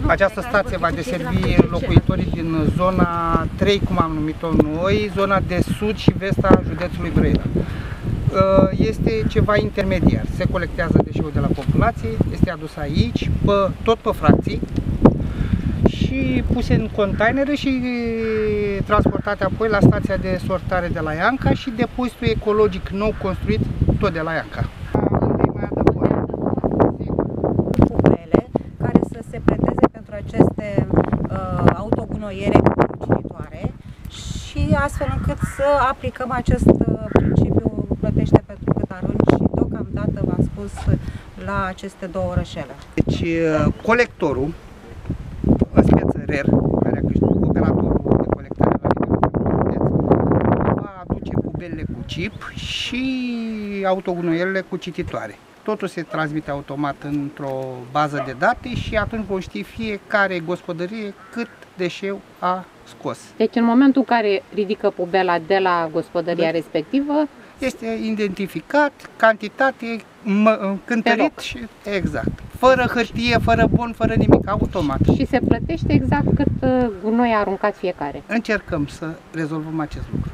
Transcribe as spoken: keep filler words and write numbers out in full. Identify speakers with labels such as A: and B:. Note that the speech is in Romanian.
A: Această stație va deservi locuitorii din zona trei, cum am numit-o noi, zona de sud și vest a județului Brăila. Este ceva intermediar. Se colectează deșeul de la populație, este adus aici, pe, tot pe fracții, și puse în containere și transportate apoi la stația de sortare de la Ianca și depozitul ecologic nou construit tot de la Ianca.
B: Cupele care să se preteze pentru aceste uh, autogunoiere cititoare și astfel încât să aplicăm acest uh, principiu plătește pentru cât arunci și deocamdată v-am spus la aceste două orășele.
A: Deci colectorul în speță R E R, care a câștigat operatorul de colectare la nivelul județ, va aduce pubelele cu chip și autogunoierele cu cititoare. Totul se transmite automat într-o bază de date și atunci vom ști fiecare gospodărie cât deșeu a scos.
C: Deci în momentul în care ridică pubela de la gospodăria da. respectivă,
A: este identificat, cantitate, cântărit și exact. Fără hârtie, fără bon, fără nimic, automat.
C: Și se plătește exact cât gunoi a aruncat fiecare.
A: Încercăm să rezolvăm acest lucru.